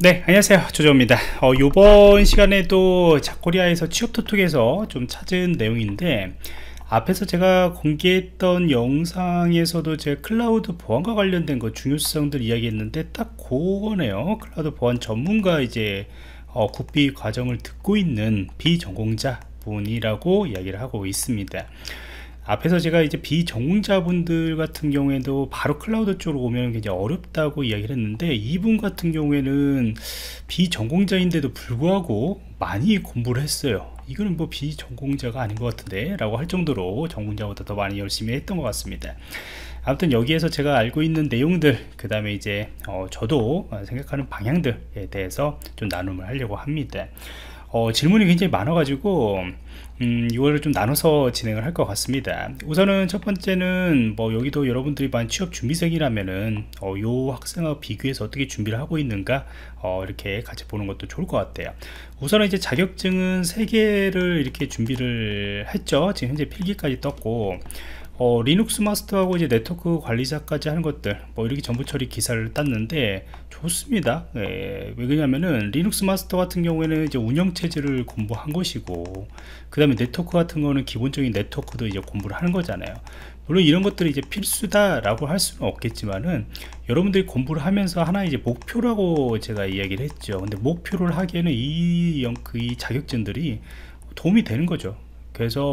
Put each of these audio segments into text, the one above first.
네, 안녕하세요. 조조입니다. 요번 시간에도 작코리아에서 취업토톡에서 좀 찾은 내용인데, 앞에서 제가 공개했던 영상에서도 제가 클라우드 보안과 관련된 거 중요성들 이야기했는데 딱 그거네요. 클라우드 보안 전문가 이제 국비 과정을 듣고 있는 비전공자 분이라고 이야기를 하고 있습니다. 앞에서 제가 이제 비전공자분들 같은 경우에도 바로 클라우드 쪽으로 오면 굉장히 어렵다고 이야기를 했는데, 이분 같은 경우에는 비전공자인데도 불구하고 많이 공부를 했어요. 이거는 뭐 비전공자가 아닌 것 같은데 라고 할 정도로 전공자보다 더 많이 열심히 했던 것 같습니다. 아무튼 여기에서 제가 알고 있는 내용들, 그 다음에 이제 저도 생각하는 방향들에 대해서 좀 나눔을 하려고 합니다. 질문이 굉장히 많아가지고 이거를 좀 나눠서 진행을 할 것 같습니다. 우선은 첫 번째는 뭐 여기도 여러분들이 반 취업 준비생이라면은 요 학생하고 비교해서 어떻게 준비를 하고 있는가 이렇게 같이 보는 것도 좋을 것 같아요. 우선은 이제 자격증은 3개를 이렇게 준비를 했죠. 지금 현재 필기까지 떴고, 리눅스 마스터하고 이제 네트워크 관리자까지 하는 것들 뭐 이렇게 정보 처리 기사를 땄는데 좋습니다. 왜 그러냐면은 리눅스 마스터 같은 경우에는 이제 운영체제를 공부한 것이고, 그 다음에 네트워크 같은 거는 기본적인 네트워크도 이제 공부를 하는 거잖아요. 물론 이런 것들이 이제 필수다 라고 할 수는 없겠지만은, 여러분들이 공부를 하면서 하나의 이제 목표라고 제가 이야기를 했죠. 근데 목표를 하기에는 이 자격증들이 도움이 되는 거죠. 그래서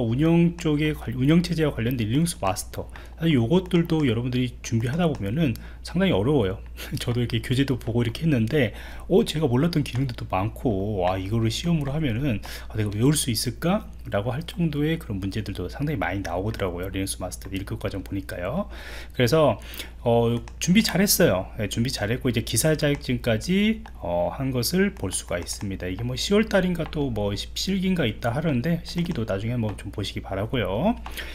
운영체제와 관련된 리눅스 마스터, 사실 요것들도 여러분들이 준비하다 보면은 상당히 어려워요. 저도 이렇게 교재도 보고 이렇게 했는데 제가 몰랐던 기능들도 많고, 이거를 시험으로 하면은 내가 외울 수 있을까? 라고 할 정도의 그런 문제들도 상당히 많이 나오더라고요. 리눅스 마스터 1급 과정 보니까요. 그래서 준비 잘했어요. 준비 잘했고 이제 기사 자격증까지 한 것을 볼 수가 있습니다. 이게 뭐 10월 달인가 또 뭐 실기인가 있다 하는데, 실기도 나중에 한번 좀 보시기 바라고요.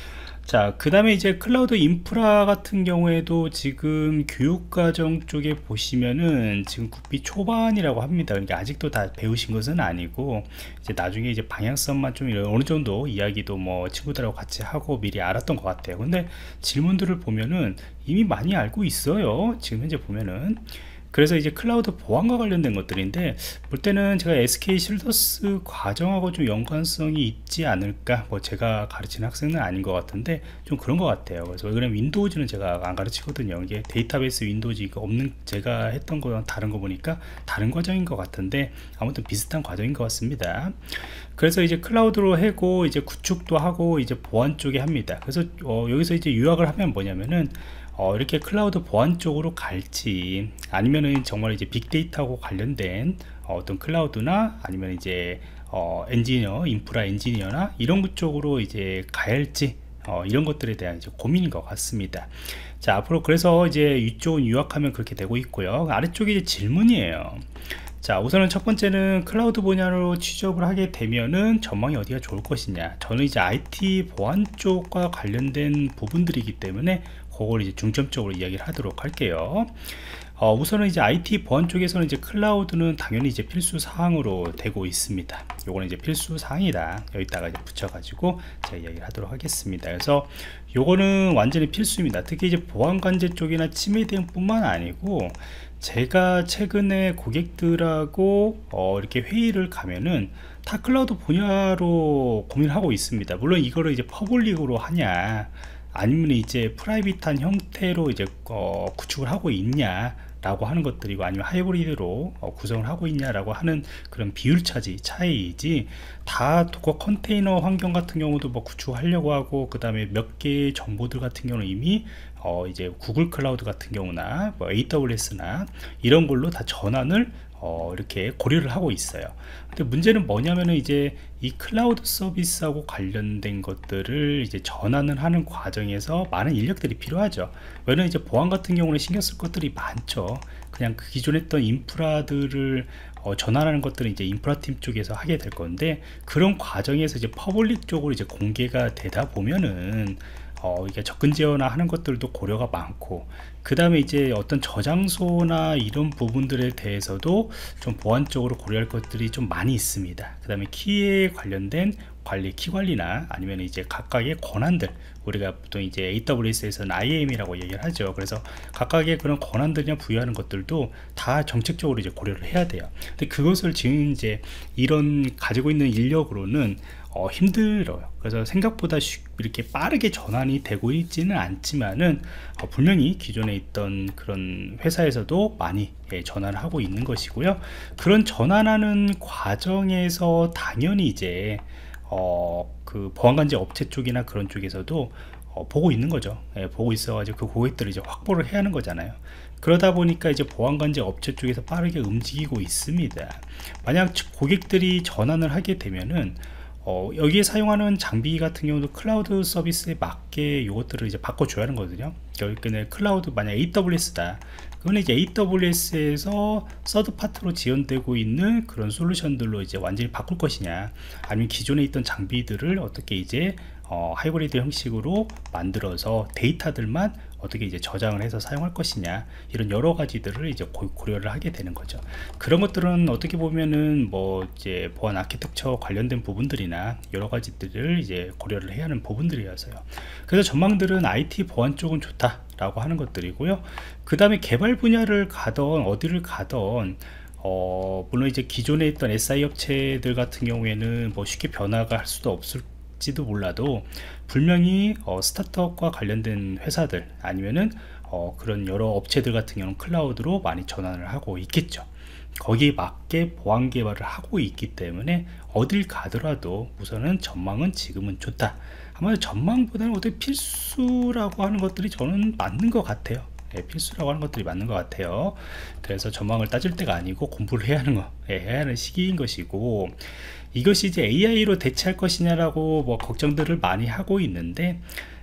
자, 그 다음에 이제 클라우드 인프라 같은 경우에도 지금 교육과정 쪽에 보시면은 지금 국비 초반이라고 합니다. 그러니까 아직도 다 배우신 것은 아니고, 이제 나중에 이제 방향성만 좀 어느 정도 이야기도 뭐 친구들하고 같이 하고 미리 알았던 것 같아요. 근데 질문들을 보면은 이미 많이 알고 있어요. 지금 현재 보면은. 그래서 이제 클라우드 보안과 관련된 것들인데, 볼 때는 제가 SK 실더스 과정하고 좀 연관성이 있지 않을까. 뭐 제가 가르치는 학생은 아닌 것 같은데 좀 그런 것 같아요. 그래서 왜냐면 윈도우즈는 제가 안 가르치거든요. 이게 데이터베이스 윈도우즈 이거 없는, 제가 했던 거랑 다른 거 보니까 다른 과정인 것 같은데 아무튼 비슷한 과정인 것 같습니다. 그래서 이제 클라우드로 하고 이제 구축도 하고 이제 보안 쪽에 합니다. 그래서 여기서 이제 요약을 하면 뭐냐면은, 이렇게 클라우드 보안 쪽으로 갈지, 아니면은 정말 이제 빅데이터하고 관련된 어떤 클라우드나 아니면 이제 엔지니어, 인프라 엔지니어나 이런 것 쪽으로 이제 가야 할지, 이런 것들에 대한 이제 고민인 것 같습니다. 자, 앞으로 그래서 이제 이쪽은 요약하면 그렇게 되고 있고요. 아래쪽이 이제 질문이에요. 자, 우선은 첫 번째는 클라우드 분야로 취업을 하게 되면은 전망이 어디가 좋을 것이냐. 저는 이제 IT 보안 쪽과 관련된 부분들이기 때문에 그걸 이제 중점적으로 이야기를 하도록 할게요. 우선은 이제 IT 보안 쪽에서는 이제 클라우드는 당연히 이제 필수 사항으로 되고 있습니다. 요거는 이제 필수 사항이다. 여기다가 이제 붙여가지고 제가 이야기를 하도록 하겠습니다. 그래서 요거는 완전히 필수입니다. 특히 이제 보안 관제 쪽이나 침해 대응뿐만 아니고, 제가 최근에 고객들하고 이렇게 회의를 가면은 다 클라우드 분야로 고민하고 있습니다. 물론 이거를 이제 퍼블릭으로 하냐, 아니면 이제 프라이빗한 형태로 이제 구축을 하고 있냐 라고 하는 것들이고, 아니면 하이브리드로 구성을 하고 있냐라고 하는 그런 비율 차이이지, 다 도커 컨테이너 환경 같은 경우도 뭐 구축하려고 하고, 그 다음에 몇 개의 정보들 같은 경우는 이미 이제 구글 클라우드 같은 경우나 뭐 AWS나 이런 걸로 다 전환을 이렇게 고려를 하고 있어요. 근데 문제는 뭐냐면은, 이제 이 클라우드 서비스하고 관련된 것들을 이제 전환을 하는 과정에서 많은 인력들이 필요하죠. 왜냐면 이제 보안 같은 경우는 신경 쓸 것들이 많죠. 그냥 그 기존에 했던 인프라들을 전환하는 것들은 이제 인프라팀 쪽에서 하게 될 건데, 그런 과정에서 이제 퍼블릭 쪽으로 이제 공개가 되다 보면은 이게 접근 제어나 하는 것들도 고려가 많고, 그 다음에 이제 어떤 저장소나 이런 부분들에 대해서도 좀 보안적으로 고려할 것들이 좀 많이 있습니다. 그 다음에 키에 관련된 관리, 키 관리나 아니면 이제 각각의 권한들, 우리가 보통 이제 AWS에서는 IAM이라고 얘기를 하죠. 그래서 각각의 그런 권한들이나 부여하는 것들도 다 정책적으로 이제 고려를 해야 돼요. 근데 그것을 지금 이제 이런 가지고 있는 인력으로는 힘들어요. 그래서 생각보다 이렇게 빠르게 전환이 되고 있지는 않지만은 분명히 기존에 있던 그런 회사에서도 많이 전환을 하고 있는 것이고요. 그런 전환하는 과정에서 당연히 이제 그 보안관제 업체 쪽이나 그런 쪽에서도 보고 있는 거죠. 보고 있어가지고 그 고객들을 이제 확보를 해야 하는 거잖아요. 그러다 보니까 이제 보안관제 업체 쪽에서 빠르게 움직이고 있습니다. 만약 고객들이 전환을 하게 되면은 여기에 사용하는 장비 같은 경우도 클라우드 서비스에 맞게 이것들을 이제 바꿔줘야 하는 거거든요. 그러니까 클라우드 만약 AWS다, 그건 이제 AWS에서 서드 파트로 지원되고 있는 그런 솔루션들로 이제 완전히 바꿀 것이냐, 아니면 기존에 있던 장비들을 어떻게 이제 하이브리드 형식으로 만들어서 데이터들만 어떻게 이제 저장을 해서 사용할 것이냐, 이런 여러 가지들을 이제 고려를 하게 되는 거죠. 그런 것들은 어떻게 보면은 뭐 이제 보안 아키텍처 관련된 부분들이나 여러 가지들을 이제 고려를 해야 하는 부분들이어서요. 그래서 전망들은 IT 보안 쪽은 좋다라고 하는 것들이고요. 그 다음에 개발 분야를 가던 어디를 가던 물론 이제 기존에 있던 SI 업체들 같은 경우에는 뭐 쉽게 변화가 할 수도 없을지도 몰라도, 분명히 스타트업과 관련된 회사들 아니면은 그런 여러 업체들 같은 경우는 클라우드로 많이 전환을 하고 있겠죠. 거기에 맞게 보안 개발을 하고 있기 때문에 어딜 가더라도 우선은 전망은 지금은 좋다. 아마 전망보다는 어떻게 필수라고 하는 것들이 저는 맞는 것 같아요. 필수라고 하는 것들이 맞는 것 같아요. 그래서 전망을 따질 때가 아니고 공부를 해야 하는 해야 하는 시기인 것이고, 이것이 이제 AI로 대체할 것이냐라고 뭐 걱정들을 많이 하고 있는데,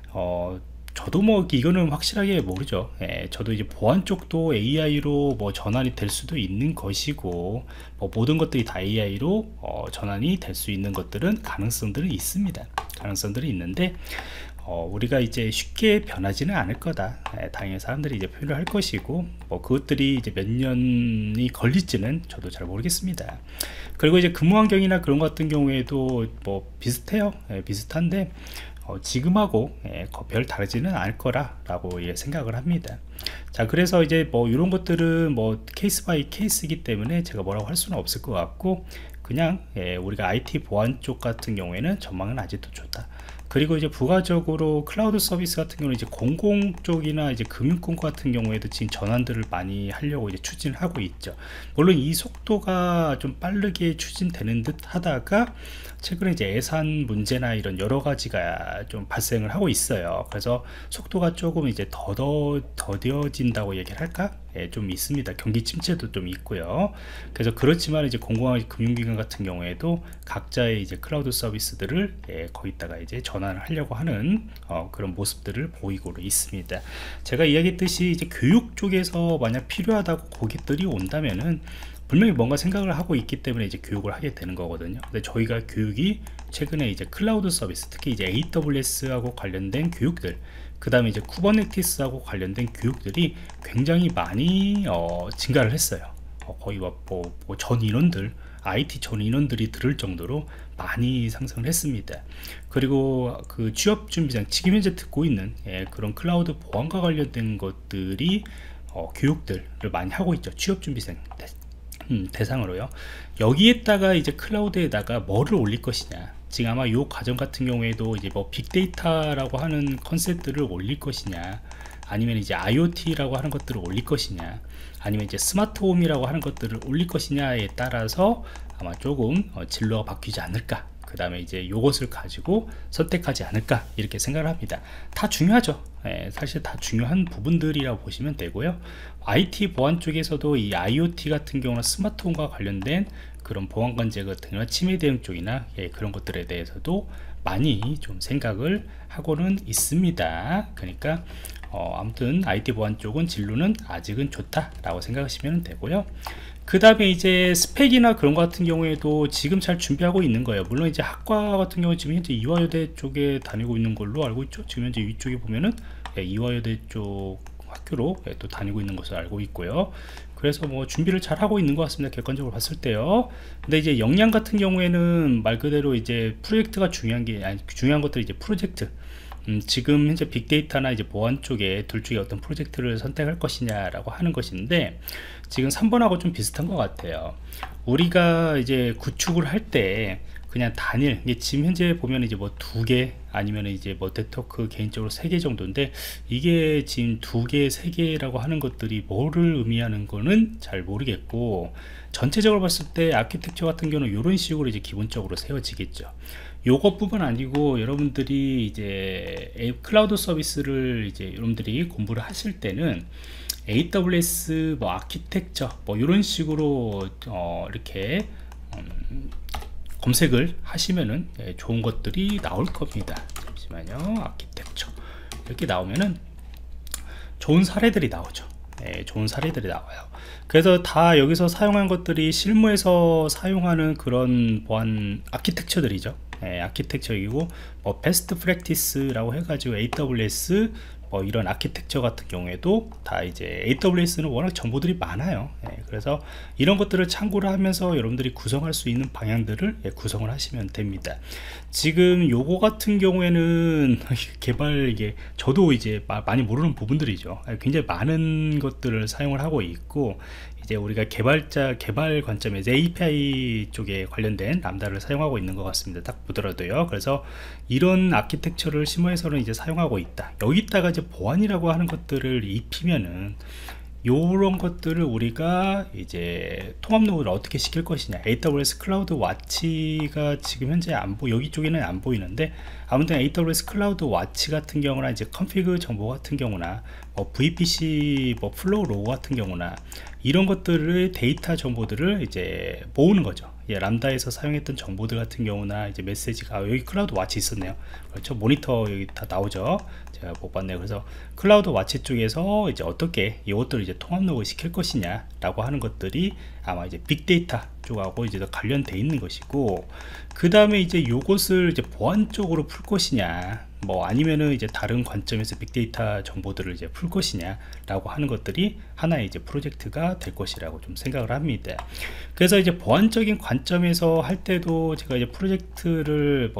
저도 뭐 이거는 확실하게 모르죠. 저도 이제 보안 쪽도 AI로 뭐 전환이 될 수도 있는 것이고, 뭐 모든 것들이 다 AI로 전환이 될 수 있는 것들은 가능성들은 있습니다. 가능성들이 있는데 우리가 이제 쉽게 변하지는 않을 거다. 당연히 사람들이 이제 표현을 할 것이고, 뭐 그것들이 이제 몇 년이 걸릴지는 저도 잘 모르겠습니다. 그리고 이제 근무 환경이나 그런 것 같은 경우에도 뭐 비슷해요. 비슷한데 지금하고 별 다르지는 않을 거라고 생각을 합니다. 자, 그래서 이제 뭐 이런 것들은 뭐 케이스 바이 케이스이기 때문에 제가 뭐라고 할 수는 없을 것 같고, 그냥 우리가 IT 보안 쪽 같은 경우에는 전망은 아직도 좋다. 그리고 이제 부가적으로 클라우드 서비스 같은 경우는 이제 공공 쪽이나 이제 금융권 같은 경우에도 지금 전환들을 많이 하려고 이제 추진을 하고 있죠. 물론 이 속도가 좀 빠르게 추진되는 듯 하다가 최근에 이제 예산 문제나 이런 여러 가지가 좀 발생을 하고 있어요. 그래서 속도가 조금 이제 더뎌진다고 얘기를 할까? 좀 있습니다. 경기 침체도 좀 있고요. 그래서 그렇지만 이제 공공한 금융기관 같은 경우에도 각자의 이제 클라우드 서비스들을 거기다가 이제 전환을 하려고 하는 그런 모습들을 보이고 있습니다. 제가 이야기했듯이 이제 교육 쪽에서 만약 필요하다고 고객들이 온다면은 분명히 뭔가 생각을 하고 있기 때문에 이제 교육을 하게 되는 거거든요. 근데 저희가 교육이 최근에 이제 클라우드 서비스, 특히 이제 AWS하고 관련된 교육들, 그 다음에 이제 쿠버네티스하고 관련된 교육들이 굉장히 많이 증가를 했어요. 거의 전 인원들, IT 전 인원들이 들을 정도로 많이 상승을 했습니다. 그리고 그 취업준비생, 지금 현재 듣고 있는 그런 클라우드 보안과 관련된 것들이 교육들을 많이 하고 있죠. 취업준비생 대상으로요. 여기에다가 이제 클라우드에다가 뭐를 올릴 것이냐, 지금 아마 이 과정 같은 경우에도 이제 뭐 빅데이터라고 하는 컨셉들을 올릴 것이냐, 아니면 이제 IoT라고 하는 것들을 올릴 것이냐, 아니면 이제 스마트홈이라고 하는 것들을 올릴 것이냐에 따라서 아마 조금 진로가 바뀌지 않을까, 그 다음에 이제 요것을 가지고 선택하지 않을까, 이렇게 생각을 합니다. 다 중요하죠. 사실 다 중요한 부분들이라고 보시면 되고요. IT 보안 쪽에서도 이 IoT 같은 경우는 스마트홈과 관련된 그런 보안관제 같은 경우나 침해 대응 쪽이나 그런 것들에 대해서도 많이 좀 생각을 하고는 있습니다. 그러니까 아무튼 IT 보안 쪽은 진로는 아직은 좋다라고 생각하시면 되고요. 그 다음에 이제 스펙이나 그런 것 같은 경우에도 지금 잘 준비하고 있는 거예요. 물론 이제 학과 같은 경우 지금 현재 이화여대 쪽에 다니고 있는 걸로 알고 있죠. 지금 현재 위쪽에 보면은 이화여대 쪽 학교로 또 다니고 있는 것을 알고 있고요. 그래서 뭐 준비를 잘 하고 있는 것 같습니다. 객관적으로 봤을 때요. 근데 이제 역량 같은 경우에는 말 그대로 이제 프로젝트가 중요한 게 아니, 중요한 것들이 이제 프로젝트. 지금 현재 빅데이터나 이제 보안 쪽에 둘 중에 어떤 프로젝트를 선택할 것이냐라고 하는 것인데, 지금 3번하고 좀 비슷한 것 같아요. 우리가 이제 구축을 할 때 그냥 단일, 이게 지금 현재 보면 이제 뭐 2개 아니면 이제 뭐 네트워크 개인적으로 3개 정도인데, 이게 지금 2개, 3개라고 하는 것들이 뭐를 의미하는 거는 잘 모르겠고, 전체적으로 봤을 때 아키텍처 같은 경우는 이런 식으로 이제 기본적으로 세워지겠죠. 요것뿐만 아니고 여러분들이 이제 클라우드 서비스를 이제 여러분들이 공부를 하실 때는 AWS 뭐 아키텍처 뭐 이런 식으로 이렇게 검색을 하시면은 좋은 것들이 나올 겁니다. 잠시만요. 아키텍처 이렇게 나오면은 좋은 사례들이 나오죠. 좋은 사례들이 나와요. 그래서 다 여기서 사용한 것들이 실무에서 사용하는 그런 보안 아키텍처들이죠. 아키텍처이고 뭐 베스트 프랙티스라고 해가지고 AWS 뭐 이런 아키텍처 같은 경우에도 다 이제 AWS는 워낙 정보들이 많아요. 그래서 이런 것들을 참고를 하면서 여러분들이 구성할 수 있는 방향들을 구성을 하시면 됩니다. 지금 요거 같은 경우에는 개발 이게 저도 이제 많이 모르는 부분들이죠. 굉장히 많은 것들을 사용을 하고 있고, 이제 우리가 개발 관점에서 API 쪽에 관련된 람다를 사용하고 있는 것 같습니다. 딱 보더라도요. 그래서 이런 아키텍처를 실무에서는 이제 사용하고 있다. 여기다가 이제 보안이라고 하는 것들을 입히면은 요런 것들을 우리가 이제 통합 로그를 어떻게 시킬 것이냐. AWS 클라우드 와치가 지금 현재 여기 쪽에는 안 보이는데, 아무튼 AWS 클라우드 와치 같은 경우나 이제 컨피그 정보 같은 경우나 뭐 VPC 뭐 플로우 로그 같은 경우나 이런 것들을 데이터 정보들을 이제 모으는 거죠. 람다에서 사용했던 정보들 같은 경우나 이제 메시지가 여기 클라우드 와치 있었네요. 그렇죠. 모니터 여기 다 나오죠. 제가 못 봤네요. 그래서 클라우드 와치 쪽에서 이제 어떻게 이것들을 이제 통합 로그 시킬 것이냐 라고 하는 것들이 아마 이제 빅데이터 쪽하고 이제 더 관련돼 있는 것이고, 그 다음에 이제 요것을 이제 보안 쪽으로 풀 것이냐, 뭐 아니면은 이제 다른 관점에서 빅데이터 정보들을 이제 풀 것이냐 라고 하는 것들이 하나의 이제 프로젝트가 될 것이라고 좀 생각을 합니다. 그래서 이제 보안적인 관점에서 할 때도 제가 이제 프로젝트를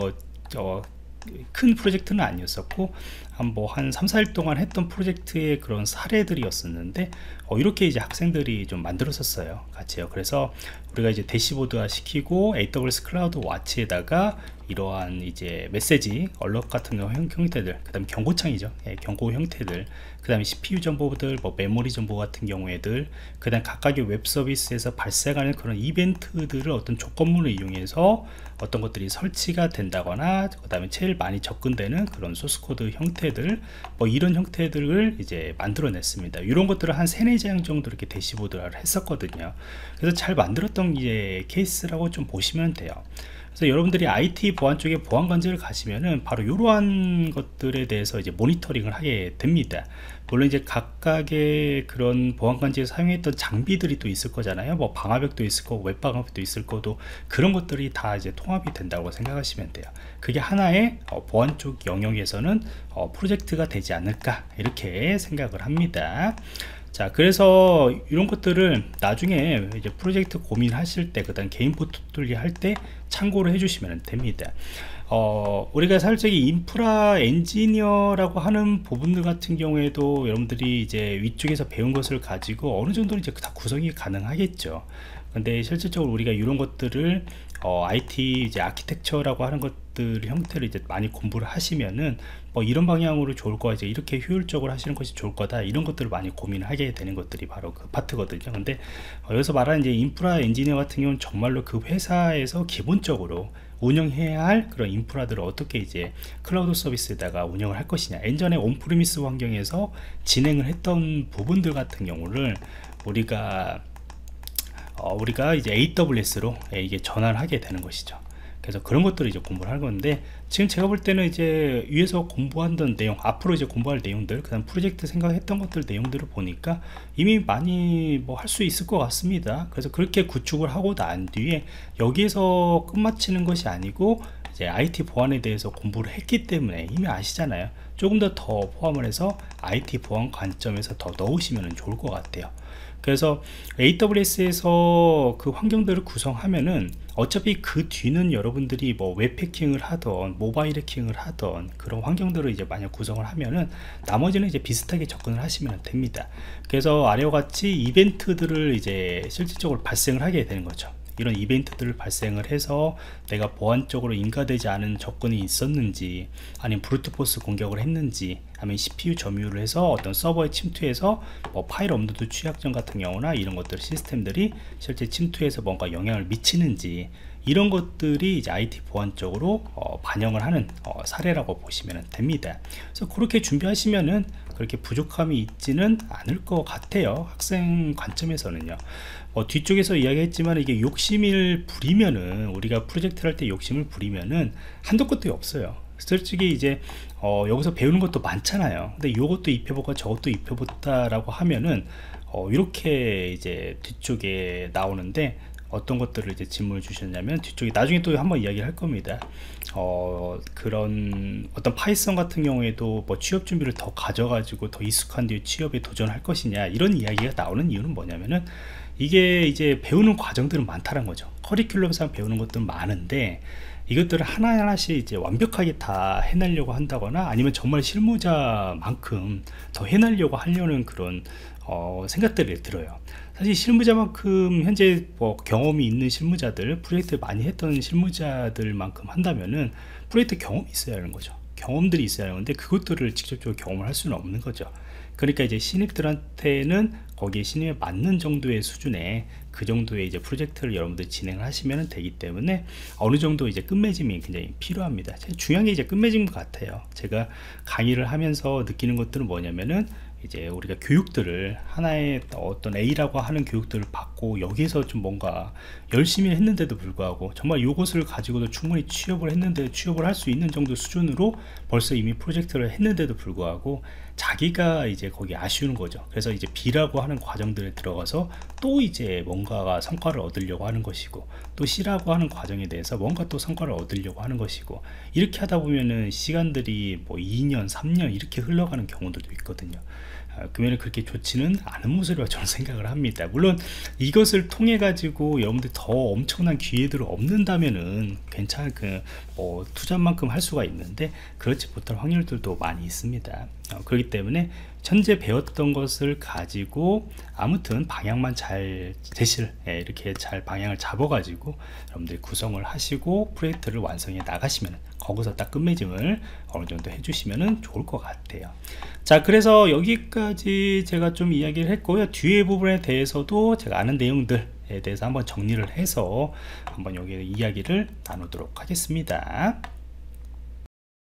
큰 프로젝트는 아니었었고 한 3, 4일 동안 했던 프로젝트의 그런 사례들이었었는데, 이렇게 이제 학생들이 좀 만들었었어요, 같이요. 그래서 우리가 이제 대시보드화 시키고 AWS 클라우드 와치에다가 이러한 이제 메시지 얼럿 같은 형태들, 그 다음에 경고창이죠. 경고 형태들, 그 다음에 CPU 정보들, 뭐 메모리 정보 같은 경우에들, 그 다음 각각의 웹 서비스에서 발생하는 그런 이벤트들을 어떤 조건문을 이용해서 어떤 것들이 설치가 된다거나, 그 다음에 제일 많이 접근되는 그런 소스코드 형태들, 뭐 이런 형태들을 이제 만들어냈습니다. 이런 것들을 한 3, 4장 정도 이렇게 대시보드를 했었거든요. 그래서 잘 만들었던 이제 케이스라고 좀 보시면 돼요. 그래서 여러분들이 IT 보안 쪽에 보안 관제를 가시면은 바로 이러한 것들에 대해서 이제 모니터링을 하게 됩니다. 물론 이제 각각의 그런 보안 관제에 사용했던 장비들이 또 있을 거잖아요. 뭐 방화벽도 있을 거고 웹 방화벽도 있을 거고, 그런 것들이 다 이제 통합이 된다고 생각하시면 돼요. 그게 하나의 보안 쪽 영역에서는 프로젝트가 되지 않을까 이렇게 생각을 합니다. 자, 그래서 이런 것들을 나중에 이제 프로젝트 고민하실 때, 그 다음 개인 포트폴리오 할 때 참고를 해주시면 됩니다. 우리가 살짝 인프라 엔지니어라고 하는 부분들 같은 경우에도 여러분들이 이제 위쪽에서 배운 것을 가지고 어느 정도 이제 다 구성이 가능하겠죠. 근데 실질적으로 우리가 이런 것들을 IT 이제 아키텍처라고 하는 것들 형태를 이제 많이 공부를 하시면은 뭐 이런 방향으로 좋을 거야, 이제 이렇게 효율적으로 하시는 것이 좋을 거다, 이런 것들을 많이 고민을 하게 되는 것들이 바로 그 파트거든요. 근데 여기서 말하는 이제 인프라 엔지니어 같은 경우는 정말로 그 회사에서 기본적으로 운영해야 할 그런 인프라들을 어떻게 이제 클라우드 서비스에다가 운영을 할 것이냐, 예전에 온프리미스 환경에서 진행을 했던 부분들 같은 경우를 우리가 이제 AWS로 이게 전환하게 되는 것이죠. 그래서 그런 것들을 이제 공부를 하는 건데, 지금 제가 볼 때는 이제 위에서 공부하던 내용, 앞으로 이제 공부할 내용들, 그 다음 프로젝트 생각했던 것들 내용들을 보니까 이미 많이 뭐 할 수 있을 것 같습니다. 그래서 그렇게 구축을 하고 난 뒤에 여기에서 끝마치는 것이 아니고, 이제 IT 보안에 대해서 공부를 했기 때문에 이미 아시잖아요. 조금 더 포함을 해서 IT 보안 관점에서 더 넣으시면 좋을 것 같아요. 그래서 AWS에서 그 환경들을 구성하면은 어차피 그 뒤는 여러분들이 뭐 웹해킹을 하던 모바일 해킹을 하던 그런 환경들을 이제 만약 구성을 하면은 나머지는 이제 비슷하게 접근을 하시면 됩니다. 그래서 아래와 같이 이벤트들을 이제 실질적으로 발생을 하게 되는 거죠. 이런 이벤트들을 발생을 해서 내가 보안적으로 인가되지 않은 접근이 있었는지, 아니면 브루트포스 공격을 했는지, 아니면 CPU 점유를 해서 어떤 서버에 침투해서 뭐 파일 업로드 취약점 같은 경우나 이런 것들 시스템들이 실제 침투해서 뭔가 영향을 미치는지, 이런 것들이 이제 IT 보안 쪽으로 반영을 하는 사례라고 보시면 됩니다. 그래서 그렇게 준비하시면은 그렇게 부족함이 있지는 않을 것 같아요. 학생 관점에서는요. 뒤쪽에서 이야기했지만 이게 욕심을 부리면은, 우리가 프로젝트를 할 때 욕심을 부리면은 한도 끝도 없어요. 솔직히 이제 여기서 배우는 것도 많잖아요. 근데 요것도 입혀볼까 저것도 입혀볼까 라고 하면은 이렇게 이제 뒤쪽에 나오는데, 어떤 것들을 이제 질문을 주셨냐면, 뒤쪽에 나중에 또 한번 이야기를 할 겁니다. 그런 어떤 파이썬 같은 경우에도 뭐 취업 준비를 더 가져가지고 더 익숙한 뒤에 취업에 도전할 것이냐, 이런 이야기가 나오는 이유는 뭐냐면은, 이게 이제 배우는 과정들은 많다는 거죠. 커리큘럼상 배우는 것들은 많은데, 이것들을 하나하나씩 이제 완벽하게 다 해내려고 한다거나, 아니면 정말 실무자만큼 더 해내려고 하려는 그런 생각들이 들어요. 사실 실무자만큼 현재 뭐 경험이 있는 실무자들, 프로젝트 많이 했던 실무자들만큼 한다면은 프로젝트 경험이 있어야 하는 거죠. 경험들이 있어야 하는데 그것들을 직접적으로 경험을 할 수는 없는 거죠. 그러니까 이제 신입들한테는 거기에 신입에 맞는 정도의 수준의 그 정도의 이제 프로젝트를 여러분들 진행을 하시면 되기 때문에 어느 정도 이제 끝맺음이 굉장히 필요합니다. 중요한 게 이제 끝맺음 같아요. 제가 강의를 하면서 느끼는 것들은 뭐냐면은, 이제 우리가 교육들을 하나의 어떤 A라고 하는 교육들을 받고 여기에서 좀 뭔가 열심히 했는데도 불구하고 정말 이것을 가지고도 충분히 취업을 했는데, 취업을 할 수 있는 정도 수준으로 벌써 이미 프로젝트를 했는데도 불구하고 자기가 이제 거기 아쉬운 거죠. 그래서 이제 B라고 하는 과정들에 들어가서 또 이제 뭔가가 성과를 얻으려고 하는 것이고, 또 C라고 하는 과정에 대해서 뭔가 또 성과를 얻으려고 하는 것이고, 이렇게 하다 보면은 시간들이 뭐 2년 3년 이렇게 흘러가는 경우들도 있거든요. 그러면 그렇게 좋지는 않은 모습이라고 저는 생각을 합니다. 물론 이것을 통해 가지고 여러분들 더 엄청난 기회들을 얻는다면은 괜찮은 뭐 투자만큼 할 수가 있는데, 그렇지 못할 확률들도 많이 있습니다. 그렇기 때문에 현재 배웠던 것을 가지고 아무튼 방향만 잘 제시를 이렇게 잘 방향을 잡아 가지고 여러분들이 구성을 하시고 프로젝트를 완성해 나가시면, 거기서 딱 끝맺음을 어느 정도 해주시면 좋을 것 같아요. 자, 그래서 여기까지 제가 좀 이야기를 했고요. 뒤에 부분에 대해서도 제가 아는 내용들에 대해서 한번 정리를 해서 한번 여기 이야기를 나누도록 하겠습니다.